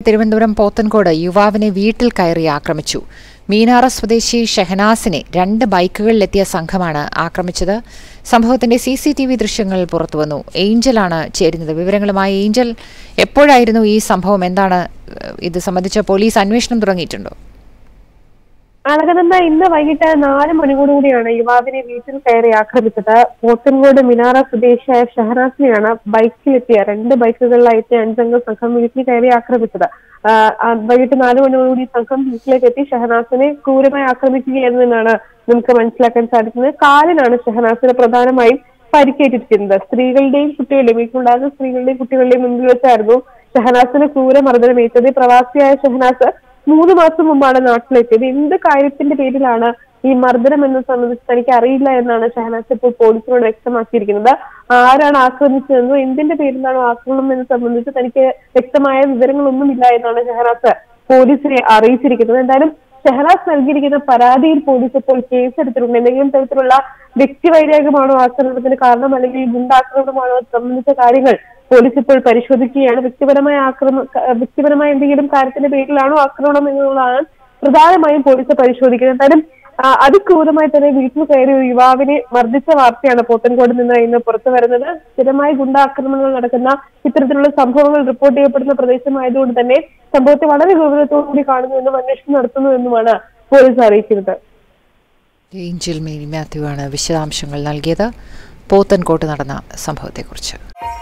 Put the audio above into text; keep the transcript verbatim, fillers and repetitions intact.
തിരുവനന്തപുരം പോത്തൻകോട് യുവാവിനെ വീട്ടിൽ കയറി ആക്രമിച്ചു. മീനാറ സ്വദേശി ഷഹനാസിനെ രണ്ട് ബൈക്കുകളിലെത്തിയ സംഘമാണ് ആക്രമിച്ചത്. സംഭവത്തിന്റെ സി സി ടി വി ദൃശ്യങ്ങൾ പുറത്തുവന്നു. ഏഞ്ചലാണ് ചേരുന്നത്. വിവരങ്ങളുമായി ഏഞ്ചൽ, എപ്പോഴായിരുന്നു ഈ സംഭവം? എന്താണ് ഇത് സംബന്ധിച്ച പോലീസ് അന്വേഷണം തുടങ്ങിയിട്ടുണ്ടോ? അളകനന്ദ, ഇന്ന് വൈകിട്ട് നാല് മണിയോടുകൂടിയാണ് യുവാവിനെ വീട്ടിൽ കയറി ആക്രമിച്ചത്. പോത്തൻകോട് മിനാറ സ്വദേശിയായ ഷഹനാസിനെയാണ് ബൈക്കിലെത്തിയ രണ്ട് ബൈക്കുകളിലായിട്ട് അഞ്ചംഗ സംഘം വീട്ടിൽ കയറി ആക്രമിച്ചത്. വൈകിട്ട് നാല് മണിയോടുകൂടി സംഘം വീട്ടിലേക്ക് എത്തി ഷഹനാസിനെ ക്രൂരമായി ആക്രമിക്കുകയായിരുന്നു എന്നാണ് നമുക്ക് മനസ്സിലാക്കാൻ സാധിക്കുന്നത്. കാലിനാണ് ഷഹനാസിന് പ്രധാനമായും പരിക്കേറ്റിരിക്കുന്നത്. സ്ത്രീകളുടെയും കുട്ടികളുടെയും വീട്ടിലുണ്ടാകുന്ന സ്ത്രീകളുടെയും കുട്ടികളുടെയും മുൻപിൽ വെച്ചായിരുന്നു ഷഹനാസിന് ക്രൂരമർദ്ദനമേറ്റത്. പ്രവാസിയായ ഷഹനാസ് മൂന്ന് മാസം മുമ്പാണ് നാട്ടിലെത്തിയത്. എന്ത് കാര്യത്തിന്റെ പേരിലാണ് ഈ മർദ്ദനം എന്നത് സംബന്ധിച്ച് തനിക്ക് അറിയില്ല എന്നാണ് ഷഹനാസ് ഇപ്പോൾ പോലീസിനോട് വ്യക്തമാക്കിയിരിക്കുന്നത്. ആരാണ് ആക്രമിച്ചതെന്നോ എന്തിന്റെ പേരിലാണോ ആക്രമണം എന്ന് സംബന്ധിച്ച് തനിക്ക് വ്യക്തമായ വിവരങ്ങളൊന്നുമില്ല എന്നാണ് ഷഹനാസ് പോലീസിനെ അറിയിച്ചിരിക്കുന്നത്. എന്തായാലും ഷഹനാസ് നൽകിയിരിക്കുന്ന പരാതിയിൽ പോലീസ് ഇപ്പോൾ കേസെടുത്തിട്ടുണ്ട്. എന്തെങ്കിലും തരത്തിലുള്ള വ്യക്തിവൈരാഗ്യമാണോ ആക്രമണത്തിന് കാരണം, അല്ലെങ്കിൽ ഗുണ്ടാക്രമണമാണോ സംബന്ധിച്ച കാര്യങ്ങൾ പോലീസ് ഇപ്പോൾ പരിശോധിക്കുകയാണ്. വ്യക്തിപരമായ ആക്രമണ വ്യക്തിപരമായ എന്തെങ്കിലും കാര്യത്തിന്റെ പേരിലാണോ ആക്രമണം എന്നുള്ളതാണ് പ്രധാനമായും പോലീസ് പരിശോധിക്കുന്നത്. എന്തായാലും അതിക്രൂരമായി തന്നെ വീട്ടിൽ കയറി ഒരു യുവാവിനെ മർദ്ദിച്ച വാർത്തയാണ് പോത്തൻകോട് നിന്ന് ഇന്ന് പുറത്തു വരുന്നത്. സ്ഥിരമായി ഗുണ്ടാക്രമണങ്ങൾ നടക്കുന്ന ഇത്തരത്തിലുള്ള സംഭവങ്ങൾ റിപ്പോർട്ട് ചെയ്യപ്പെടുന്ന പ്രദേശമായതുകൊണ്ട് തന്നെ സംഭവത്തെ വളരെ ഗൗരവത്തോടുകൂടി കാണുന്നുവെന്നും അന്വേഷണം നടത്തുന്നുവെന്നുമാണ് പോലീസ് അറിയിക്കുന്നത്. ഏഞ്ചൽ മേരി മാത്യു ആണ് വിശദാംശങ്ങൾ നൽകിയത് പോത്തൻകോട്ട് നടന്ന സംഭവത്തെക്കുറിച്ച്.